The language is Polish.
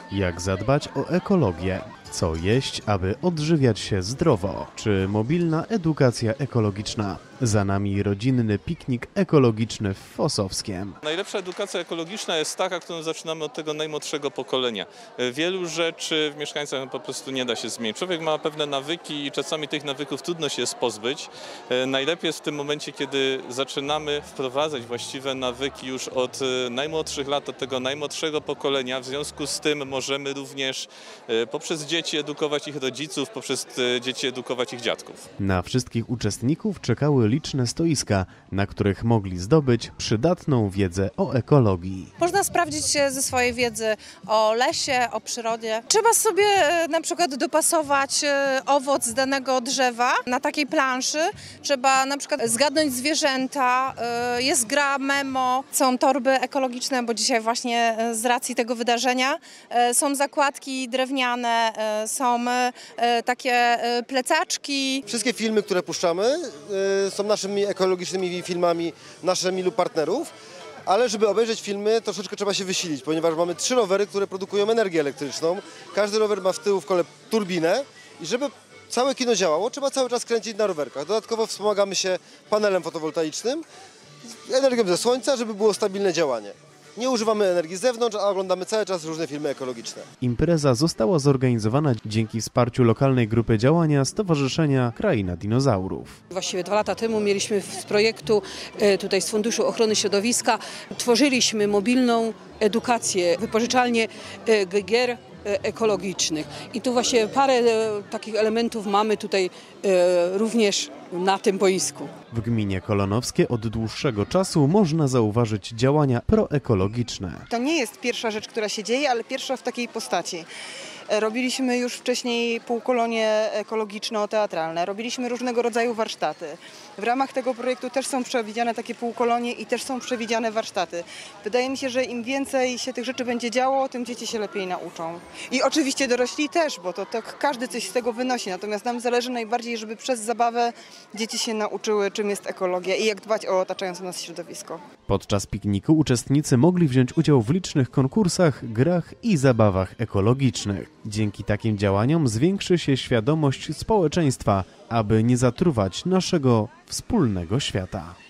Jak zadbać o ekologię? Co jeść, aby odżywiać się zdrowo? Czy mobilna edukacja ekologiczna? Za nami rodzinny piknik ekologiczny w Fosowskiem. Najlepsza edukacja ekologiczna jest taka, którą zaczynamy od tego najmłodszego pokolenia. Wielu rzeczy w mieszkańcach po prostu nie da się zmienić. Człowiek ma pewne nawyki i czasami tych nawyków trudno się jest pozbyć. Najlepiej jest w tym momencie, kiedy zaczynamy wprowadzać właściwe nawyki już od najmłodszych lat, od tego najmłodszego pokolenia. W związku z tym możemy również poprzez dzieci edukować ich rodziców, poprzez dzieci edukować ich dziadków. Na wszystkich uczestników czekały liczne stoiska, na których mogli zdobyć przydatną wiedzę o ekologii. Można sprawdzić się ze swojej wiedzy o lesie, o przyrodzie. Trzeba sobie na przykład dopasować owoc z danego drzewa na takiej planszy. Trzeba na przykład zgadnąć zwierzęta. Jest gra memo, są torby ekologiczne, bo dzisiaj właśnie z racji tego wydarzenia są zakładki drewniane, są takie plecaczki. Wszystkie filmy, które puszczamy, są naszymi ekologicznymi filmami naszych lub partnerów, ale żeby obejrzeć filmy, troszeczkę trzeba się wysilić, ponieważ mamy 3 rowery, które produkują energię elektryczną. Każdy rower ma w tyłu w kole turbinę i żeby całe kino działało, trzeba cały czas kręcić na rowerkach. Dodatkowo wspomagamy się panelem fotowoltaicznym, energią ze słońca, żeby było stabilne działanie. Nie używamy energii z zewnątrz, a oglądamy cały czas różne filmy ekologiczne. Impreza została zorganizowana dzięki wsparciu lokalnej grupy działania Stowarzyszenia Kraina Dinozaurów. Właściwie 2 lata temu mieliśmy z projektu, tutaj z Funduszu Ochrony Środowiska, tworzyliśmy mobilną edukację, wypożyczalnię gier ekologicznych. I tu właśnie parę takich elementów mamy tutaj również na tym boisku. W gminie Kolonowskie od dłuższego czasu można zauważyć działania proekologiczne. To nie jest pierwsza rzecz, która się dzieje, ale pierwsza w takiej postaci. Robiliśmy już wcześniej półkolonie ekologiczno-teatralne, robiliśmy różnego rodzaju warsztaty. W ramach tego projektu też są przewidziane takie półkolonie i też są przewidziane warsztaty. Wydaje mi się, że im więcej się tych rzeczy będzie działo, tym dzieci się lepiej nauczą. I oczywiście dorośli też, bo to każdy coś z tego wynosi. Natomiast nam zależy najbardziej, żeby przez zabawę dzieci się nauczyły, czym jest ekologia i jak dbać o otaczające nas środowisko. Podczas pikniku uczestnicy mogli wziąć udział w licznych konkursach, grach i zabawach ekologicznych. Dzięki takim działaniom zwiększy się świadomość społeczeństwa, aby nie zatruwać naszego wspólnego świata.